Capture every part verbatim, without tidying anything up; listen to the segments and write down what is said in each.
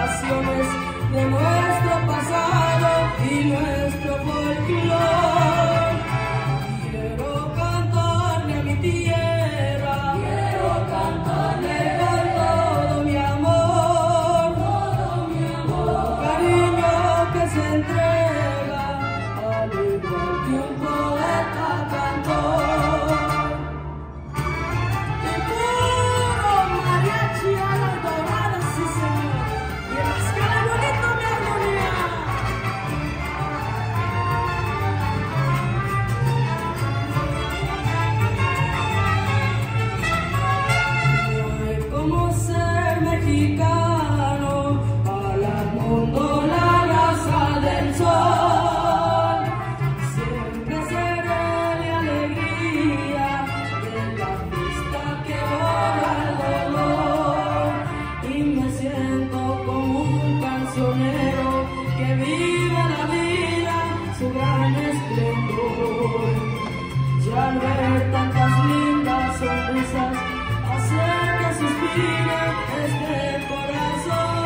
canciones de nuestro pasado y nuestro folclore. Quiero cantarle a mi tierra, quiero cantarle con todo mi amor, todo mi amor, cariño que se entrega al igual que un poeta cantor. Y puro mariachi a la dorada, sí señor, y en la escala bonito mi armonía. No hay como ser mexicano, al mundo la raza del sol. Siempre seré de alegría, de la fiesta que borra el dolor. Y me siento como un cancionero que vive la vida, su gran esplendor. Ya al ver tantas lindas sonrisas, hacer que suspire este corazón.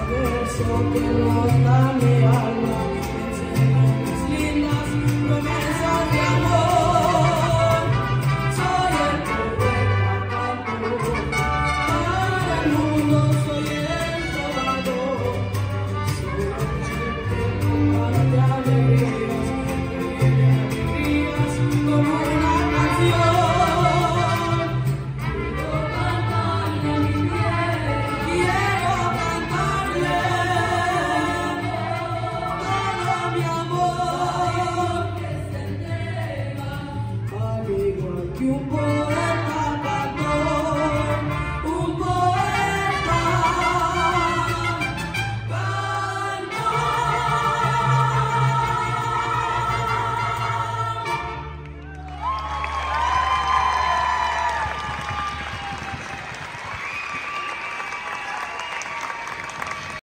Que ronda mi alma, enseña mis lindas promesas.